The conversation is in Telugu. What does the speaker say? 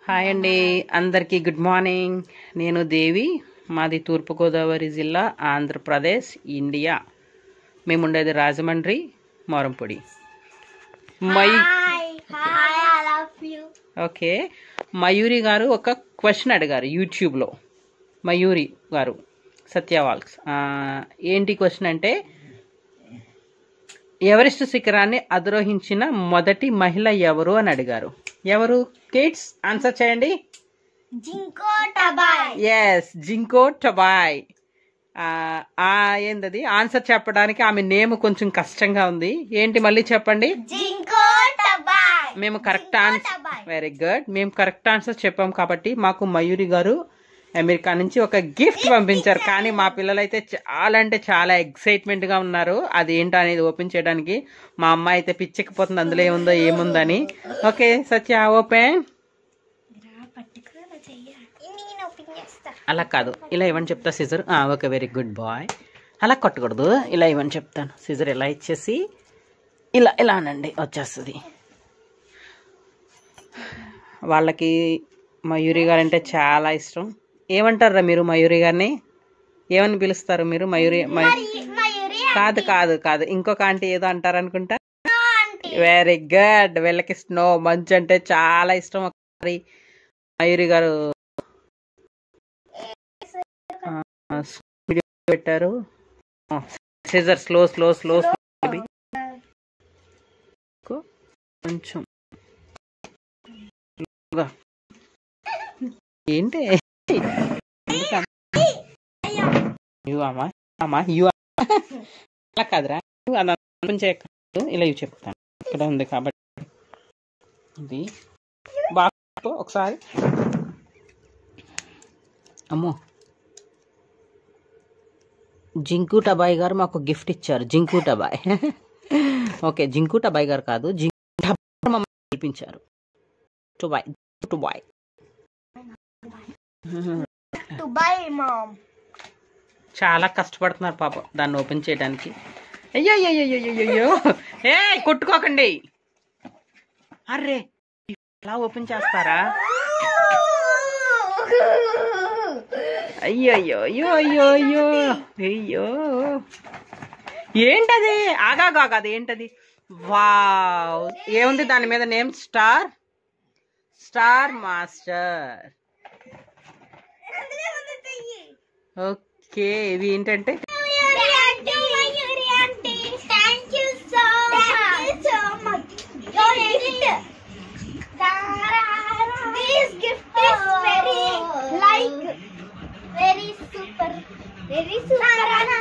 హాయ్ అండి, అందరికీ గుడ్ మార్నింగ్. నేను దేవి, మాది తూర్పుగోదావరి జిల్లా, ఆంధ్రప్రదేశ్, ఇండియా. మేము ఉండేది రాజమండ్రి, మోరంపొడి. ఓకే, మయూరి గారు ఒక క్వశ్చన్ అడిగారు యూట్యూబ్లో. మయూరి గారు సత్యవాల్క్స్. ఏంటి క్వశ్చన్ అంటే, ఎవరెస్ట్ శిఖరాన్ని అధిరోహించిన మొదటి మహిళ ఎవరు అని అడిగారు. ఎవరు కిడ్స్ ఆన్సర్ చేయండి. జింకో టబాయ్. ఎస్, జింకో టబాయ్. ఏంటది ఆన్సర్ చెప్పడానికి ఆమె నేమ్ కొంచెం కష్టంగా ఉంది. ఏంటి మళ్ళీ చెప్పండి. జింకో టబాయ్. మేము కరెక్ట్ ఆన్సర్, వెరీ గుడ్, మేము కరెక్ట్ ఆన్సర్ చెప్పాం కాబట్టి మాకు మయూరి గారు అమెరికా నుంచి ఒక గిఫ్ట్ పంపించారు. కానీ మా పిల్లలైతే చాలా అంటే చాలా ఎక్సైట్మెంట్ గా ఉన్నారు. అది ఏంటో అనేది ఓపెన్ చేయడానికి. మా అమ్మ అయితే పిచ్చెక్కిపోతుంది అందులో ఏముందో ఏముందని. Okay Satya, open. అలా కాదు, ఇలా ఇవ్వని చెప్తా scissor. Okay, very good boy. అలా కొట్టకూడదు, ఇలా ఇవ్వని చెప్తాను. సిజర్ ఇలా ఇచ్చేసి ఇలా ఇలా అనండి, వచ్చేస్తుంది. వాళ్ళకి మయూరి గారు అంటే చాలా ఇష్టం. ఏమంటారా మీరు మయూరి గారిని? ఏమని పిలుస్తారు మీరు? మయూరి కాదు కాదు కాదు, ఇంకొక ఆంటీ ఏదో అంటారు అనుకుంటా. Very good. వీళ్ళకి స్నో, మంచు అంటే చాలా ఇష్టం. ఒకసారి మయూరి గారు వీడియో పెట్టారు. సిజర్ స్లో స్లో స్లో కొంచెం ఏంటి అలా కాదురా, ఇలా ఇవి చెప్తాను. ఇక్కడ ఉంది కాబట్టి ఇది బాగా ఒకసారి. అమ్మో, జింకు టబాయ్ గారు మాకు గిఫ్ట్ ఇచ్చారు. జింకు టబాయ్. ఓకే, జింకు టబాయ్ గారు కాదు, జింకు టబాయ్ మమ్మల్ని గెలిపించారు. టుబాయ్ టుబాయ్ చాలా కష్టపడుతున్నారు పాపం దాన్ని ఓపెన్ చేయడానికి. అయ్యో అయ్యో, ఏ కొట్టుకోకండి. అర్రే, ఇలా ఓపెన్ చేస్తారా? అయ్యో అయ్యో అయ్యో అయ్యో అయ్యో అయ్యో, ఏంటది? ఆగాగాది ఏంటది? వావ్, ఏముంది దాని మీద name? Star, star master. Okay, ఇవి ఏంటంటే very super